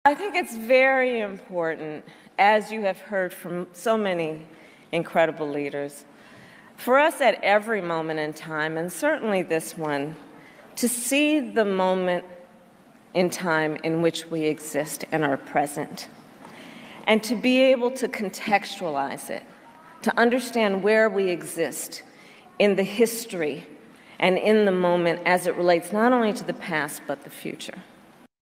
I think it's very important, as you have heard from so many incredible leaders, for us at every moment in time, and certainly this one, to see the moment in time in which we exist and are present, and to be able to contextualize it, to understand where we exist in the history and in the moment as it relates not only to the past but the future.